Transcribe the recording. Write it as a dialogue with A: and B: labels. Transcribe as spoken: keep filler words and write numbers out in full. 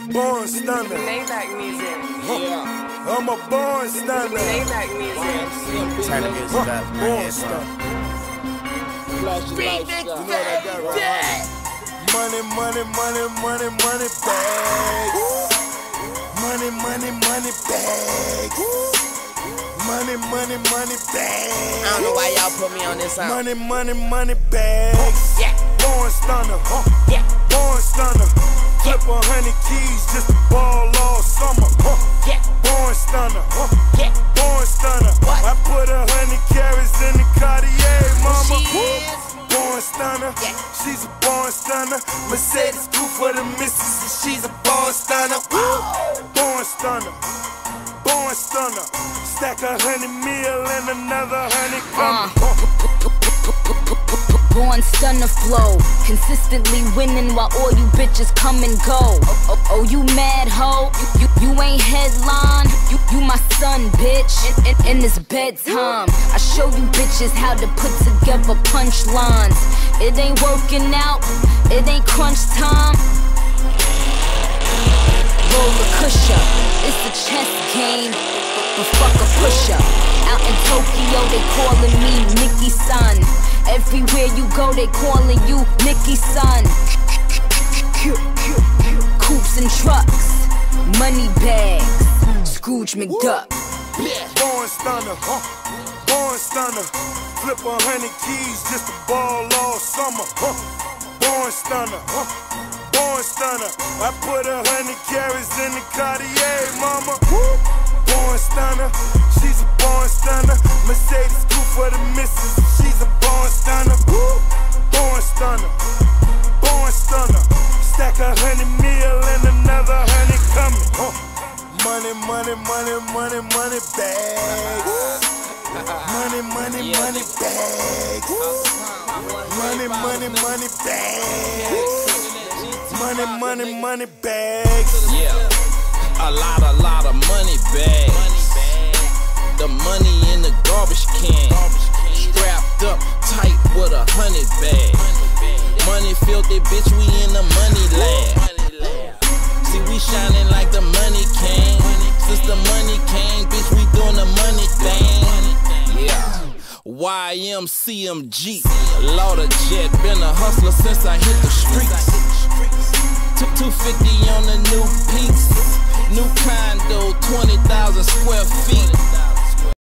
A: Born stunner.
B: Maybach music.
A: Yeah. I'm a born stunner.
B: Maybach music.
C: Turn the music up.
A: Born stunner.
C: Beat
A: You know what I got right? Money, money, money, money, money bags. Money, money, money bags. Money, money, money bags.
C: I don't know why y'all put me on this song.
A: Money, money, money bags.
C: Yeah.
A: Born stunner.
C: Yeah.
A: Born stunner. Flip a hundred keys just to ball all summer.
C: Yeah.
A: Born stunner.
C: Yeah.
A: Born stunner.
C: What?
A: I put a hundred carats in the Cartier, mama.
C: She is.
A: Born stunner.
C: Yeah.
A: She's a born stunner. Mercedes two for the missus and she's a born stunner. Born stunner. Born stunner. Stack a hundred mil and another hundred coming.
D: Born stunner flow, consistently winning while all you bitches come and go. Oh, oh, oh you mad hoe? You, you, you ain't headline. You, you my son, bitch. In, in, in this bedtime, I show you bitches how to put together punchlines. It ain't working out, it ain't crunch time. Roll a cushion, it's a chess game, but fuck a pusher. Out in Tokyo, they calling me Nicki Son. Everywhere you go, they calling you Nicki Son. Coupes and trucks, money bags, Scrooge McDuck.
A: Born stunner, born stunner. Flip a hundred keys just to ball all summer. Born stunner, born stunner. I put a hundred carats in the Cartier, mama. Born stunner, she's a born stunner. Mercedes two for the missus, she's a born stunner. Born stunner, born stunner. Stack a hundred mil and another hundred coming. Money, money, money, money, money bags. Money, money, money bags. Money, money, money bags. Money, money, money bags.
E: Yeah, a lot, a lot of money bags. The money in the garbage can, strapped up tight with a honey bag. Money filthy, bitch, we in the money lab. See, we shining like the money came. Since the money came, bitch, we doing the money thing. Yeah. Y M C M G, Lauder Jet, been a hustler since I hit the streets. two fifty on the new piece, new condo, twenty thousand square feet.